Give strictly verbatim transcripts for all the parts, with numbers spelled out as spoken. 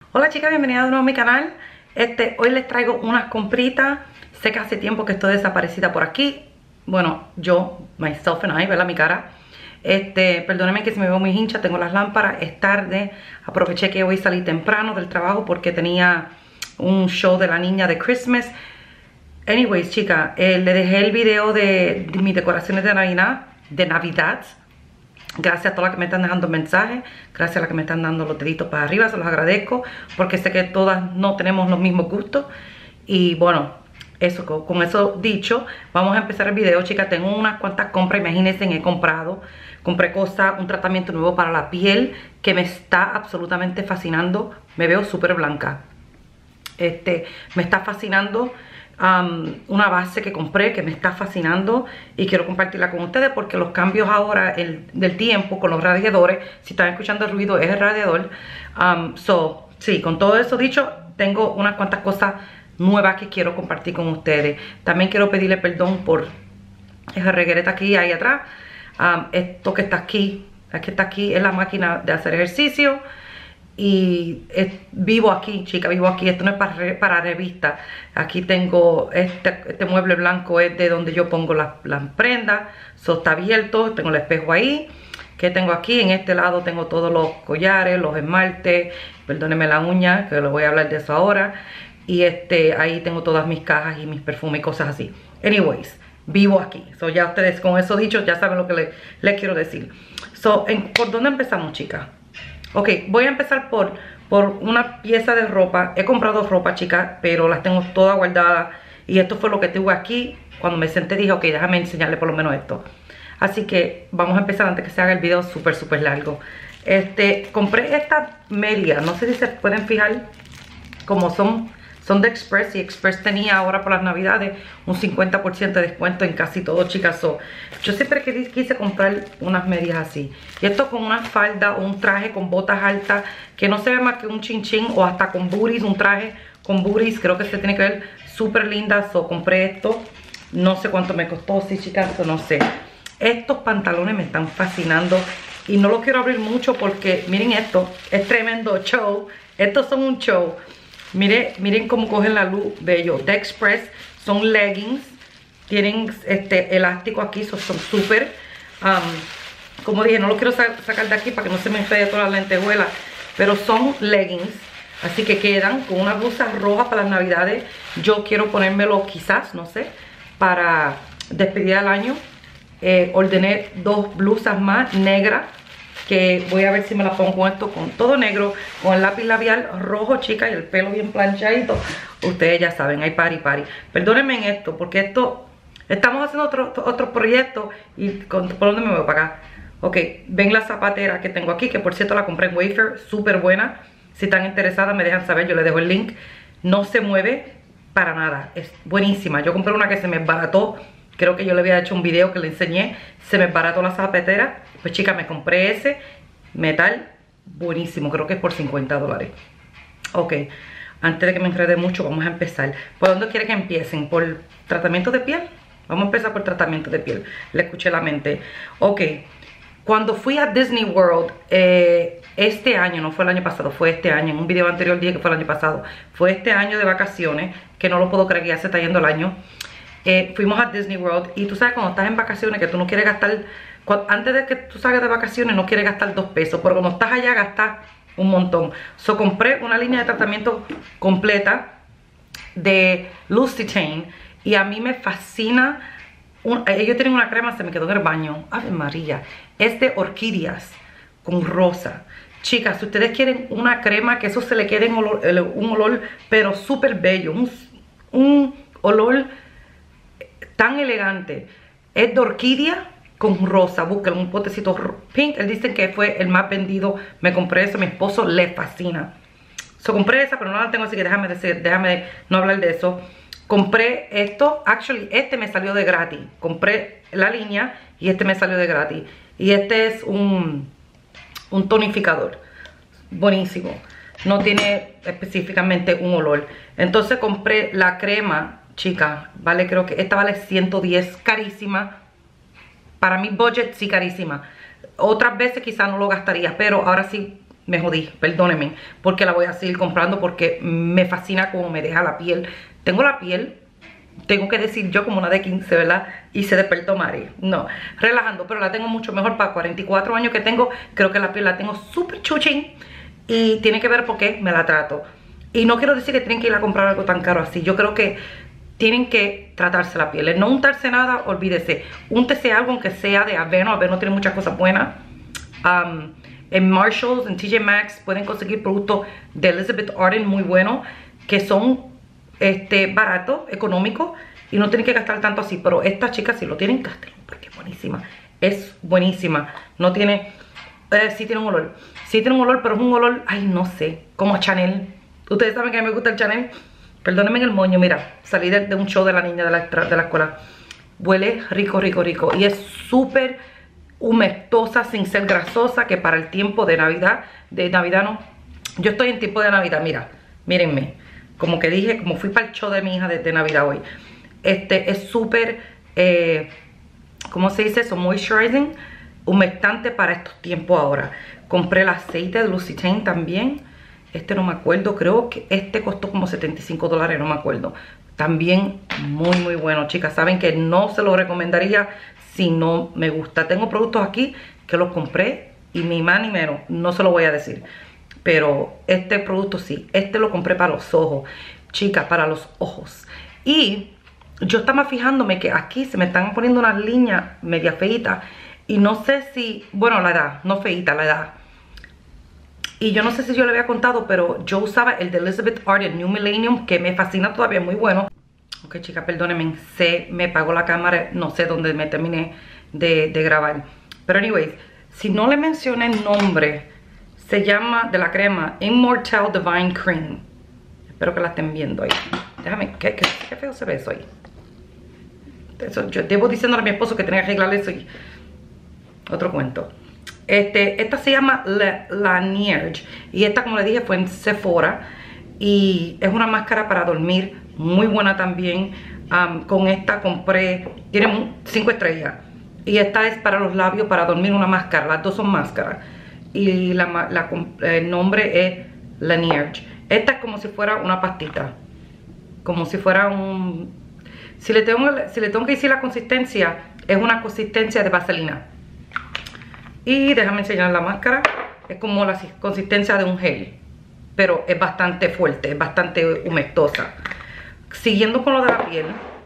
Hola chicas, bienvenidas de nuevo a mi canal. Este, hoy les traigo unas compritas. Sé que hace tiempo que estoy desaparecida por aquí. Bueno, yo, myself and I, ¿verdad? Mi cara. Este, perdónenme que si me veo muy hincha, tengo las lámparas, es tarde. Aproveché que hoy salí temprano del trabajo porque tenía un show de la niña de Christmas. Anyways, chicas, eh, le dejé el video de, de mis decoraciones de Navidad, de Navidad. Gracias a todas las que me están dejando mensajes, gracias a las que me están dando los deditos para arriba, se los agradezco, porque sé que todas no tenemos los mismos gustos. Y bueno, eso, con eso dicho, vamos a empezar el video, chicas. Tengo unas cuantas compras, imagínense, he comprado, compré cosas, un tratamiento nuevo para la piel que me está absolutamente fascinando. Me veo súper blanca. Este, me está fascinando. Um, una base que compré que me está fascinando y quiero compartirla con ustedes porque los cambios ahora el, del tiempo con los radiadores, si están escuchando el ruido es el radiador. um, so, sí, con todo eso dicho, tengo unas cuantas cosas nuevas que quiero compartir con ustedes. También quiero pedirle perdón por esa reguereta aquí ahí atrás. Um, esto que está aquí, es que está aquí es la máquina de hacer ejercicio. Y es, vivo aquí, chica, vivo aquí. Esto no es para, para revista. Aquí tengo este, este mueble blanco, es de donde yo pongo las, las prendas. Eso está abierto, tengo el espejo ahí. ¿Qué tengo aquí? En este lado tengo todos los collares, los esmaltes. Perdónenme la uña, que les voy a hablar de eso ahora. Y este, ahí tengo todas mis cajas y mis perfumes y cosas así. Anyways, vivo aquí. So, ya ustedes con eso dicho, ya saben lo que les, les quiero decir. So, en, ¿por dónde empezamos, chicas? Ok, voy a empezar por, por una pieza de ropa. He comprado ropa, chicas, pero las tengo todas guardadas. Y esto fue lo que tuve aquí. Cuando me senté dije, ok, déjame enseñarle por lo menos esto. Así que vamos a empezar antes que se haga el video súper, súper largo. Este, compré estas medias. No sé si se pueden fijar cómo son. Son de Express y Express tenía ahora por las navidades un cincuenta por ciento de descuento en casi todo, chicas. So, yo siempre quise comprar unas medias así. Y esto con una falda o un traje con botas altas que no se ve más que un chin chin, o hasta con booties, un traje con booties. Creo que se tiene que ver súper linda. So, compré esto. No sé cuánto me costó, sí, chicas, so, no sé. Estos pantalones me están fascinando y no los quiero abrir mucho porque miren esto, es tremendo show. Estos son un show. Miren, miren cómo cogen la luz de ellos. De Express, son leggings. Tienen este elástico aquí, son súper. Um, como dije, no lo quiero sa sacar de aquí para que no se me enrede toda la lentejuela. Pero son leggings. Así que quedan con una blusa roja para las navidades. Yo quiero ponérmelo quizás, no sé, para despedir al año. Eh, ordené dos blusas más negras, que voy a ver si me la pongo con esto, con todo negro, con el lápiz labial rojo, chicas, y el pelo bien planchadito. Ustedes ya saben, hay party party. Perdónenme en esto, porque esto, estamos haciendo otro, otro proyecto y con, ¿por dónde me voy para acá? Ok, ven la zapatera que tengo aquí, que por cierto la compré en Wayfair, súper buena. Si están interesadas me dejan saber, yo les dejo el link. No se mueve para nada, es buenísima. Yo compré una que se me barató. Creo que yo le había hecho un video que le enseñé. Se me barató la zapatera. Pues chicas, me compré ese metal buenísimo. Creo que es por cincuenta dólares. Ok, antes de que me enrede mucho, vamos a empezar. ¿Por dónde quiere que empiecen? ¿Por tratamiento de piel? Vamos a empezar por tratamiento de piel. Le escuché la mente. Ok, cuando fui a Disney World, eh, este año, no fue el año pasado, fue este año. En un video anterior dije que fue el año pasado. Fue este año de vacaciones, que no lo puedo creer que ya se está yendo el año. Eh, fuimos a Disney World y tú sabes cuando estás en vacaciones que tú no quieres gastar, cuando, antes de que tú salgas de vacaciones no quieres gastar dos pesos, pero cuando estás allá gastas un montón. So compré una línea de tratamiento completa de L'Occitane y a mí me fascina. Un, ellos tienen una crema, se me quedó en el baño, ¡Ave María! Es de orquídeas con rosa. Chicas, si ustedes quieren una crema que eso se le quede en olor, un olor pero súper bello, un, un olor tan elegante, es de orquídea con rosa. Busquen un potecito pink. Él dice que fue el más vendido. Me compré eso, a mi esposo le fascina. So compré esa, pero no la tengo, así que déjame decir, déjame no hablar de eso. Compré esto, actually este me salió de gratis. Compré la línea y este me salió de gratis. Y este es un, un tonificador. Buenísimo. No tiene específicamente un olor. Entonces compré la crema. Chica, vale, creo que esta vale ciento diez, carísima. Para mi budget, sí, carísima. Otras veces quizás no lo gastaría, pero ahora sí me jodí, perdónenme, porque la voy a seguir comprando porque me fascina cómo me deja la piel. Tengo la piel, tengo que decir yo, como una de quince, ¿verdad? Y se despertó Mari. No, relajando, pero la tengo mucho mejor para cuarenta y cuatro años que tengo. Creo que la piel la tengo súper chuchín y tiene que ver por qué me la trato. Y no quiero decir que tienen que ir a comprar algo tan caro así. Yo creo que tienen que tratarse la piel. El no untarse nada, olvídese. Úntese algo aunque sea de Aveno. Aveno tiene muchas cosas buenas. Um, en Marshalls, en T J Maxx pueden conseguir productos de Elizabeth Arden muy buenos, que son este, baratos, económicos, y no tienen que gastar tanto así. Pero estas chicas, si lo tienen, gasten, porque es buenísima. Es buenísima. No tiene, eh, sí tiene un olor. Sí tiene un olor, pero es un olor, ay, no sé, como a Chanel. Ustedes saben que a mí me gusta el Chanel. Perdónenme el moño, mira, salí de, de un show de la niña de la, de la escuela. Huele rico, rico, rico. Y es súper humestosa, sin ser grasosa, que para el tiempo de Navidad, de Navidad no. Yo estoy en tiempo de Navidad, mira, mírenme. Como que dije, como fui para el show de mi hija de, de Navidad hoy. Este es súper, eh, ¿cómo se dice eso? Moisturizing, humectante para estos tiempos ahora. Compré el aceite de L'Occitane también. Este no me acuerdo, creo que este costó como setenta y cinco dólares, no me acuerdo. También muy muy bueno, chicas. Saben que no se lo recomendaría si no me gusta. Tengo productos aquí que los compré y ni más ni menos, no se lo voy a decir. Pero este producto sí, este lo compré para los ojos, chicas, para los ojos. Y yo estaba fijándome que aquí se me están poniendo unas líneas media feitas. Y no sé si, bueno, la edad, no feita, la edad. Y yo no sé si yo le había contado, pero yo usaba el de Elizabeth Arden New Millennium, que me fascina todavía, muy bueno. Ok, chicas, perdónenme, se me apagó la cámara, no sé dónde me terminé de, de grabar. Pero anyways, si no le mencioné el nombre, se llama, de la crema, Immortelle Divine Cream. Espero que la estén viendo ahí. Déjame, qué, qué, qué feo se ve eso ahí. Eso, yo debo diciéndole a mi esposo que tenía que arreglar eso y otro cuento. Este, esta se llama La, La Nierge. Y esta, como le dije, fue en Sephora. Y es una máscara para dormir, muy buena también. Um, con esta compré, tiene cinco estrellas. Y esta es para los labios, para dormir, una máscara. Las dos son máscaras. Y la, la, el nombre es La Nierge. Esta es como si fuera una pastita. Como si fuera un... Si le tengo, si le tengo que decir la consistencia, es una consistencia de vaselina. Y déjame enseñar la máscara. Es como la consistencia de un gel, pero es bastante fuerte, es bastante humestosa. Siguiendo con lo de la piel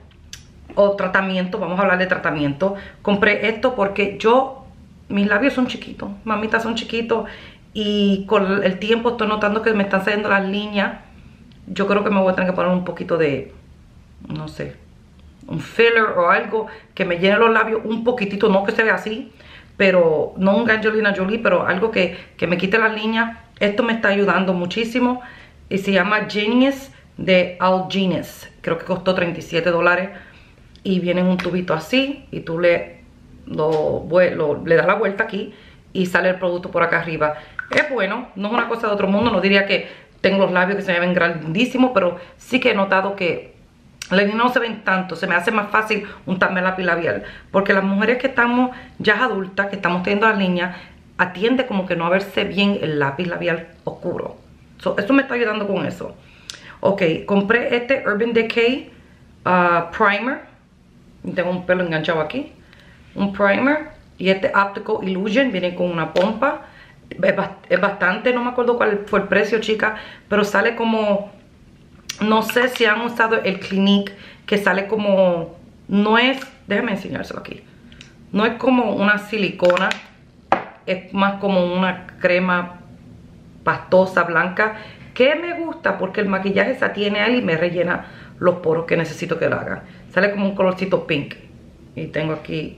o tratamiento, vamos a hablar de tratamiento. Compré esto porque yo, mis labios son chiquitos, mamitas son chiquitos, y con el tiempo estoy notando que me están saliendo las líneas. Yo creo que me voy a tener que poner un poquito de, no sé, un filler o algo que me llene los labios un poquitito, no que se vea así, pero no un Angelina Jolie, pero algo que, que me quite las líneas. Esto me está ayudando muchísimo y se llama Genius de Algenist. Creo que costó treinta y siete dólares y viene en un tubito así y tú le, lo, lo, le das la vuelta aquí y sale el producto por acá arriba. Es bueno, no es una cosa de otro mundo, no diría que tengo los labios que se me ven grandísimos, pero sí que he notado que las líneas no se ven tanto, se me hace más fácil untarme el lápiz labial. Porque las mujeres que estamos ya adultas, que estamos teniendo las líneas, atiende como que no a verse bien el lápiz labial oscuro. So, eso me está ayudando con eso. Ok, compré este Urban Decay uh, Primer. Tengo un pelo enganchado aquí. Un primer. Y este Optical Illusion viene con una pompa. Es, bast es bastante, no me acuerdo cuál fue el precio, chicas, pero sale como... No sé si han usado el Clinique, que sale como... No es... Déjenme enseñárselo aquí. No es como una silicona. Es más como una crema pastosa, blanca. Que me gusta porque el maquillaje se atiene ahí y me rellena los poros que necesito que lo haga. Sale como un colorcito pink. Y tengo aquí...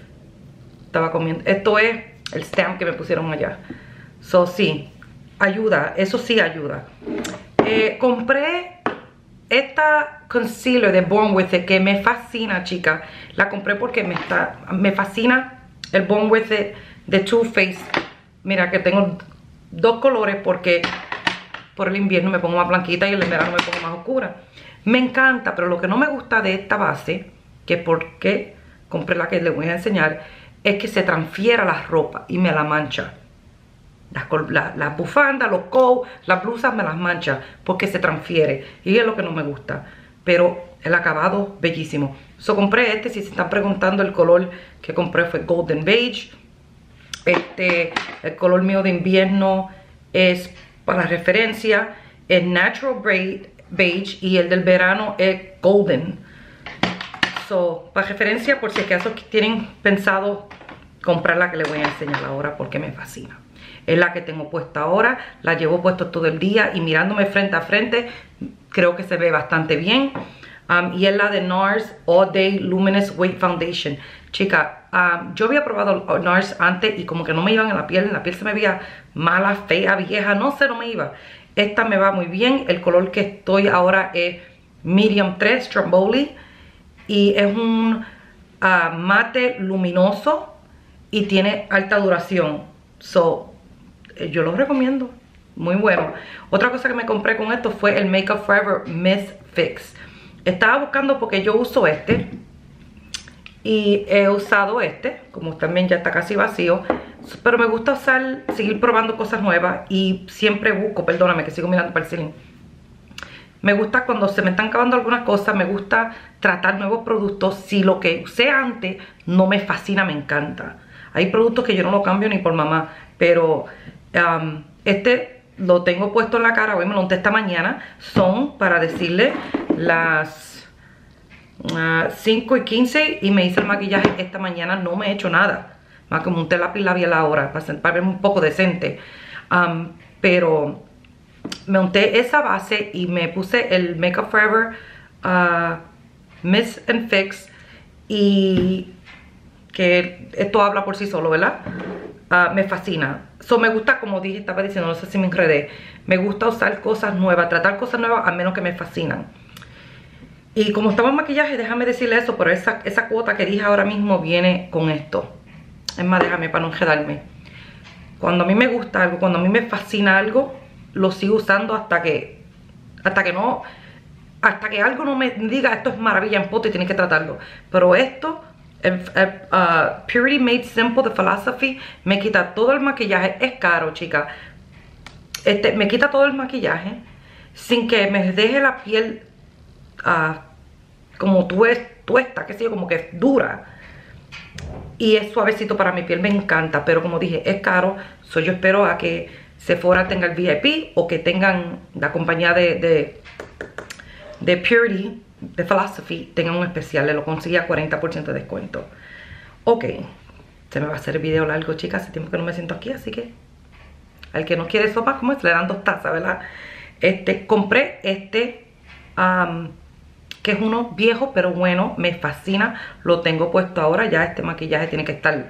Estaba comiendo... Esto es el stamp que me pusieron allá. So, sí. Ayuda. Eso sí ayuda. Eh, compré... Esta concealer de Born With It, que me fascina, chicas. La compré porque me está me fascina el Born With It de Too Faced. Mira que tengo dos colores porque por el invierno me pongo más blanquita y en el verano me pongo más oscura. Me encanta, pero lo que no me gusta de esta base, que porque compré la que les voy a enseñar, es que se transfiera la ropa y me la mancha. Las, la, las bufandas, los coats, las blusas me las mancha porque se transfiere y es lo que no me gusta, pero el acabado bellísimo. So compré este, si se están preguntando, el color que compré fue Golden Beige. Este, el color mío de invierno es, para referencia, es Natural Beige y el del verano es Golden. So, para referencia, por si acaso tienen pensado comprar la que les voy a enseñar ahora porque me fascina. Es la que tengo puesta ahora, la llevo puesto todo el día y mirándome frente a frente, creo que se ve bastante bien. Um, y es la de NARS All Day Luminous Weight Foundation. Chica, um, yo había probado NARS antes y como que no me iban en la piel, en la piel se me veía mala, fea, vieja, no sé, no me iba. Esta me va muy bien, el color que estoy ahora es Medium tres, Stromboli. Y es un uh, mate luminoso y tiene alta duración. So, yo lo recomiendo, muy bueno. Otra cosa que me compré con esto fue el Make Up Forever Mist Fix. Estaba buscando porque yo uso este y he usado este, como también ya está casi vacío, pero me gusta usar, seguir probando cosas nuevas y siempre busco, perdóname que sigo mirando para el ceiling. Me gusta cuando se me están acabando algunas cosas, me gusta tratar nuevos productos. Si lo que usé antes no me fascina, me encanta. Hay productos que yo no lo cambio ni por mamá, pero um, este lo tengo puesto en la cara, hoy me lo unté esta mañana. Son, para decirle, las uh, cinco y quince y me hice el maquillaje esta mañana, no me he hecho nada. Más que monté la labial ahora, para, para verme un poco decente. Um, pero me unté esa base y me puse el Make Up Forever uh, Mist and Fix. Y que esto habla por sí solo, ¿verdad? Uh, me fascina. So, me gusta, como dije, estaba diciendo, no sé si me enredé. Me gusta usar cosas nuevas, tratar cosas nuevas, a menos que me fascinan. Y como estaba en maquillaje, déjame decirle eso, pero esa, esa cuota que dije ahora mismo viene con esto. Es más, déjame para no enredarme. Cuando a mí me gusta algo, cuando a mí me fascina algo, lo sigo usando hasta que, hasta que no, hasta que algo no me diga esto es maravilla en poto y tienes que tratarlo. Pero esto, el, el, uh, Purity Made Simple de Philosophy, me quita todo el maquillaje. Es caro, chica. Este, me quita todo el maquillaje sin que me deje la piel uh, como tuesta, que sé yo, como que es dura. Y es suavecito para mi piel, me encanta. Pero como dije, es caro. So yo espero a que Sephora tenga el V I P o que tengan la compañía de, de, de Purity, de Philosophy, tengan un especial. Le lo conseguí a cuarenta por ciento de descuento. Ok, se me va a hacer el video largo, chicas. Hace tiempo que no me siento aquí, así que al que no quiere sopa, como es, le dan dos tazas, ¿verdad? Este, compré este, um, que es uno viejo pero bueno, me fascina. Lo tengo puesto ahora, ya este maquillaje tiene que estar.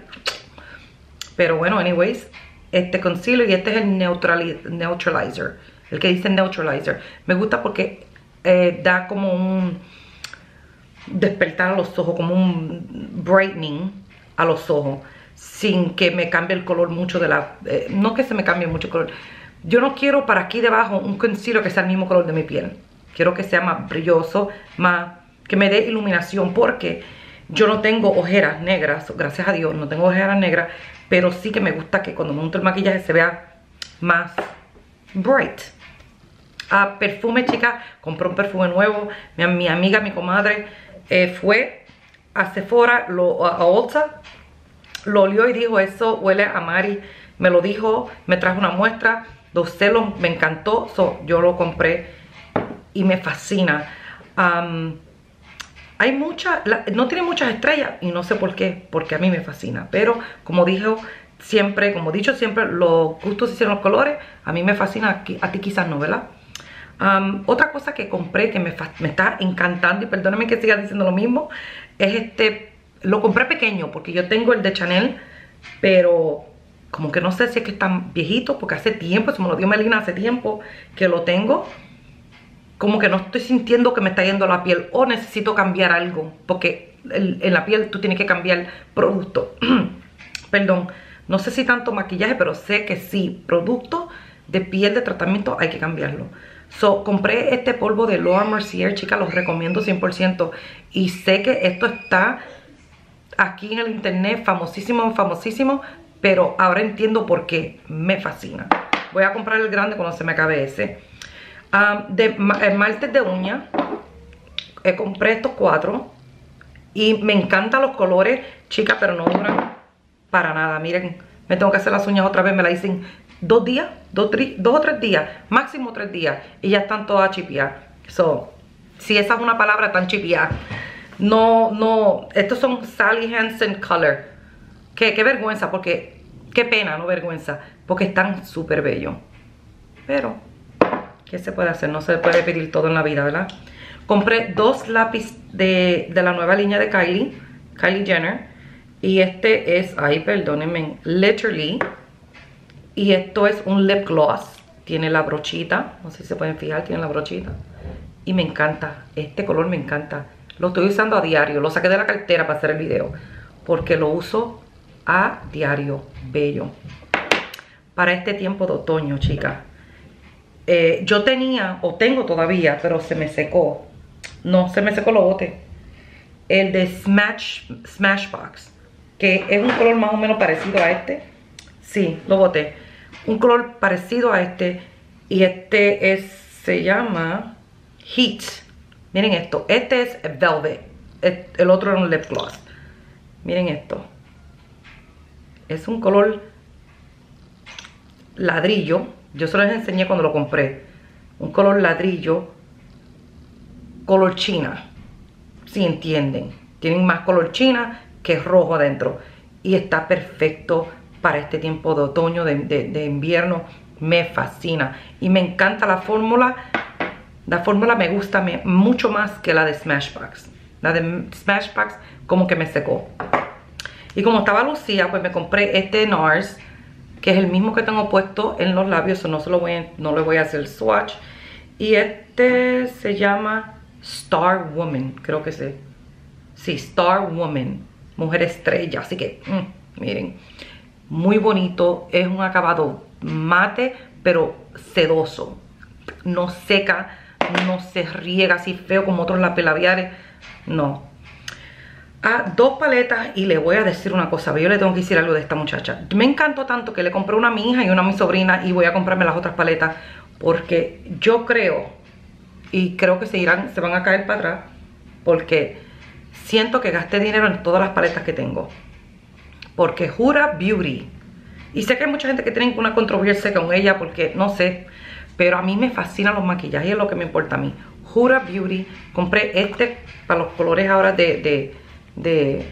Pero bueno, anyways, este concealer y este es el Neutralizer, el que dice Neutralizer. Me gusta porque eh, da como un despertar a los ojos, como un brightening a los ojos, sin que me cambie el color mucho de la... Eh, no que se me cambie mucho el color. Yo no quiero para aquí debajo un concealer que sea el mismo color de mi piel. Quiero que sea más brilloso, más que me dé iluminación, porque yo no tengo ojeras negras, gracias a Dios, no tengo ojeras negras, pero sí que me gusta que cuando me unto el maquillaje se vea más bright. Ah, perfume, chicas, compré un perfume nuevo. Mi, mi amiga, mi comadre, eh, fue a Sephora, lo, a, a Ulta, lo olió y dijo, eso huele a Mari. Me lo dijo, me trajo una muestra, dos celos, me encantó, so, yo lo compré y me fascina. Um, hay muchas, no tiene muchas estrellas y no sé por qué, porque a mí me fascina. Pero como dijo siempre, como he dicho siempre, los gustos hicieron los colores. A mí me fascina, a ti quizás no, ¿verdad? Um, otra cosa que compré que me, me está encantando, y perdónenme que siga diciendo lo mismo, es este, lo compré pequeño porque yo tengo el de Chanel, pero como que no sé si es que es tan viejito, porque hace tiempo, se me lo dio Melina hace tiempo que lo tengo. Como que no estoy sintiendo que me está yendo la piel, o necesito cambiar algo, porque el, en la piel tú tienes que cambiar producto. Perdón, no sé si tanto maquillaje, pero sé que sí, producto de piel de tratamiento hay que cambiarlo. So, compré este polvo de Laura Mercier, chicas, los recomiendo cien por ciento. Y sé que esto está aquí en el internet, famosísimo, famosísimo, pero ahora entiendo por qué. Me fascina. Voy a comprar el grande cuando se me acabe ese. Um, de esmaltes de uña, eh, compré estos cuatro y me encantan los colores, chicas, pero no duran para nada. Miren, me tengo que hacer las uñas otra vez, me la dicen dos días, dos, dos o tres días, máximo tres días, y ya están todas chipeadas. So, si esa es una palabra, tan chipeadas. No, no, estos son Sally Hansen Color. Qué, qué vergüenza, porque, qué pena, no vergüenza, porque están súper bellos. Pero, ¿qué se puede hacer? No se puede pedir todo en la vida, ¿verdad? Compré dos lápices de, de la nueva línea de Kylie, Kylie Jenner. Y este es, ay, perdónenme, Literally. Y esto es un lip gloss. Tiene la brochita, no sé si se pueden fijar, tiene la brochita. Y me encanta, este color me encanta. Lo estoy usando a diario, lo saqué de la cartera para hacer el video. Porque lo uso a diario, bello. Para este tiempo de otoño, chicas. Eh, yo tenía, o tengo todavía, pero se me secó. No, se me secó, lo boté. El de Smash, Smashbox, que es un color más o menos parecido a este. Sí, lo boté. Un color parecido a este. Y este es, se llama Heat. Miren esto. Este es Velvet. El otro es un lip gloss. Miren esto. Es un color ladrillo. Yo se los enseñé cuando lo compré. Un color ladrillo. Color china. Si entienden. Tienen más color china que rojo adentro. Y está perfecto para este tiempo de otoño, de, de, de invierno. Me fascina. Y me encanta la fórmula. La fórmula me gusta me, mucho más que la de Smashbox. La de Smashbox como que me secó. Y como estaba Lucía, pues me compré este NARS, que es el mismo que tengo puesto en los labios. O no, se lo voy a, no le voy a hacer swatch. Y este se llama Star Woman, creo que sí. Sí, Star Woman, mujer estrella. Así que, mmm, miren, muy bonito. Es un acabado mate, pero sedoso. No seca, no se riega así feo como otros labiales. No. Ah, dos paletas, y le voy a decir una cosa. Yo le tengo que decir algo de esta muchacha. Me encantó tanto que le compré una a mi hija y una a mi sobrina, y voy a comprarme las otras paletas porque yo creo, y creo que se irán, se van a caer para atrás, porque siento que gasté dinero en todas las paletas que tengo. Porque Huda Beauty, y sé que hay mucha gente que tiene una controversia con ella porque no sé, pero a mí me fascinan los maquillajes, es lo que me importa a mí. Huda Beauty, compré este para los colores ahora de de, de,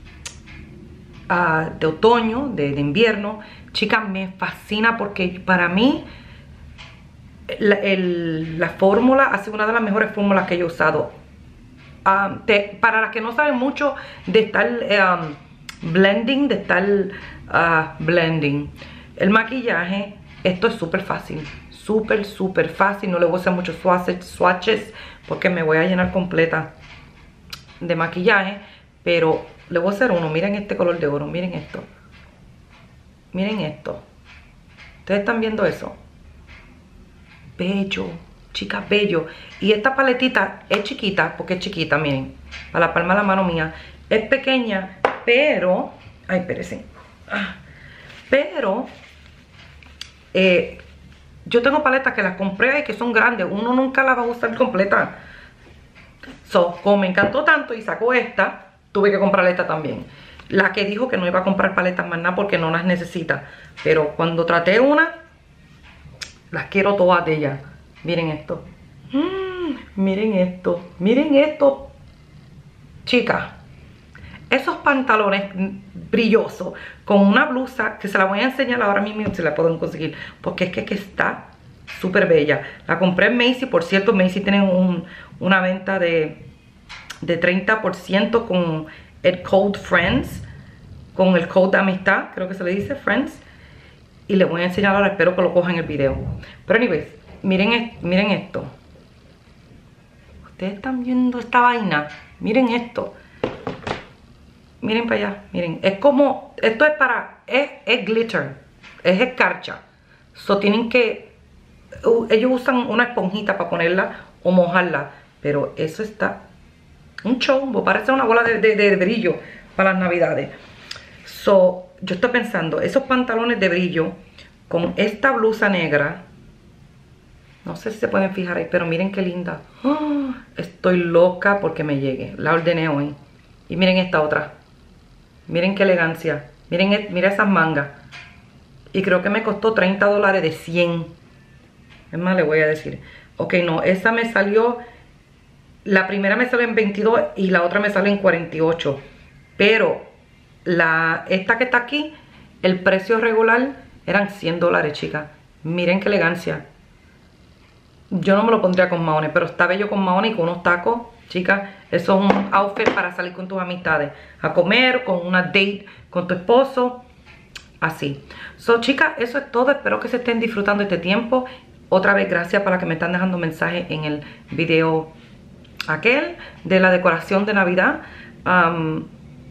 uh, de otoño, de, de invierno. Chicas, me fascina porque para mí la, el, la fórmula ha sido una de las mejores fórmulas que yo he usado. Um, te, para las que no saben mucho de estar um, blending, de estar uh, blending el maquillaje, esto es súper fácil. Súper, súper fácil. No le voy a hacer muchos swatches, swatches porque me voy a llenar completa de maquillaje. Pero le voy a hacer uno. Miren este color de oro. Miren esto. Miren esto. ¿Ustedes están viendo eso? Bello. Chicas, bello. Y esta paletita es chiquita, porque es chiquita, miren. Para la palma de la mano mía. Es pequeña, pero... Ay, espérense. Ah, pero... Eh... Yo tengo paletas que las compré y que son grandes. Uno nunca las va a usar completa. So, como me encantó tanto y sacó esta, tuve que comprar esta también. La que dijo que no iba a comprar paletas más nada porque no las necesita. Pero cuando traté una, las quiero todas de ella. Miren esto. Mm, miren esto. Miren esto. Chicas. Esos pantalones brillosos con una blusa que se la voy a enseñar ahora mismo si la pueden conseguir, porque es que, que está súper bella. La compré en Macy's, por cierto. Macy's tiene un, una venta de, de treinta por ciento con el code Friends, con el code de amistad, creo que se le dice Friends. Y les voy a enseñar ahora, espero que lo cojan en el video. Pero anyways, miren, miren esto. Ustedes están viendo esta vaina. Miren esto. Miren para allá, miren, es como, esto es para, es, es glitter, es escarcha. So tienen que, uh, ellos usan una esponjita para ponerla o mojarla. Pero eso está, un chombo, parece una bola de, de, de brillo para las navidades. So, yo estoy pensando, esos pantalones de brillo con esta blusa negra, no sé si se pueden fijar ahí, pero miren qué linda. ¡Oh! Estoy loca porque me llegue. La ordené hoy. Y miren esta otra. Miren qué elegancia. Miren, miren esas mangas. Y creo que me costó treinta dólares de cien. Es más, le voy a decir. Ok, no, esa me salió... La primera me salió en veintidós y la otra me sale en cuarenta y ocho. Pero la, esta que está aquí, el precio regular eran cien dólares, chicas. Miren qué elegancia. Yo no me lo pondría con maones, pero está bello con maones y con unos tacos. Chicas, eso es un outfit para salir con tus amistades. A comer, con una date con tu esposo. Así. So, chicas, eso es todo. Espero que se estén disfrutando este tiempo. Otra vez, gracias para que me están dejando mensajes en el video aquel de la decoración de Navidad. Um,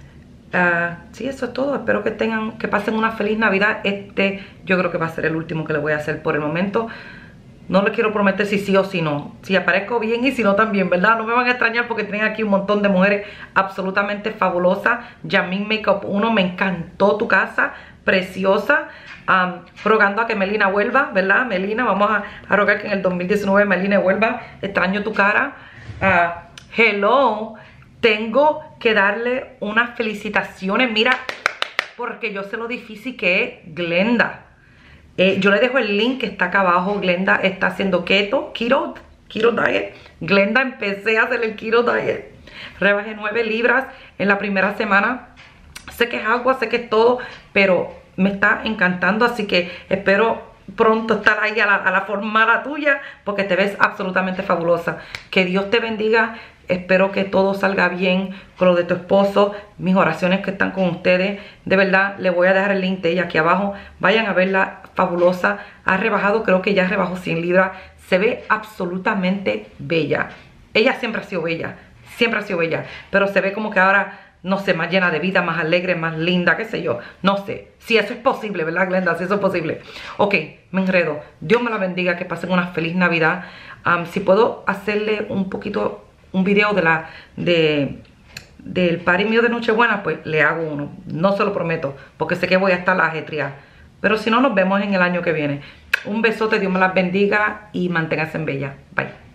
uh, sí, eso es todo. Espero que tengan, que pasen una feliz Navidad. Este yo creo que va a ser el último que les voy a hacer por el momento. No les quiero prometer si sí o si no. Si aparezco bien y si no también, ¿verdad? No me van a extrañar porque tienen aquí un montón de mujeres absolutamente fabulosas. Yamin Makeup uno, me encantó tu casa, preciosa. Um, rogando a que Melina vuelva, ¿verdad? Melina, vamos a, a rogar que en el dos mil diecinueve Melina vuelva. Extraño tu cara. Uh, hello. Tengo que darle unas felicitaciones. Mira, porque yo sé lo difícil que es Glenda. Eh, yo le dejo el link que está acá abajo. Glenda está haciendo keto, keto, keto diet. Glenda, empecé a hacer el keto diet. Rebajé nueve libras en la primera semana. Sé que es agua, sé que es todo, pero me está encantando. Así que espero pronto estar ahí a la, a la formada tuya, porque te ves absolutamente fabulosa. Que Dios te bendiga. Espero que todo salga bien con lo de tu esposo. Mis oraciones que están con ustedes. De verdad, le voy a dejar el link de ella aquí abajo. Vayan a verla, fabulosa. Ha rebajado, creo que ya rebajó cien libras. Se ve absolutamente bella. Ella siempre ha sido bella. Siempre ha sido bella. Pero se ve como que ahora, no sé, más llena de vida, más alegre, más linda, qué sé yo. No sé. Si eso es posible, ¿verdad, Glenda? Si eso es posible. Ok, me enredo. Dios me la bendiga. Que pasen una feliz Navidad. Um, si puedo hacerle un poquito... un video de la de del party mío de Nochebuena, pues le hago uno. No se lo prometo, porque sé que voy a estar ajetreada. Pero si no, nos vemos en el año que viene. Un besote, Dios me las bendiga y manténganse en bella. Bye.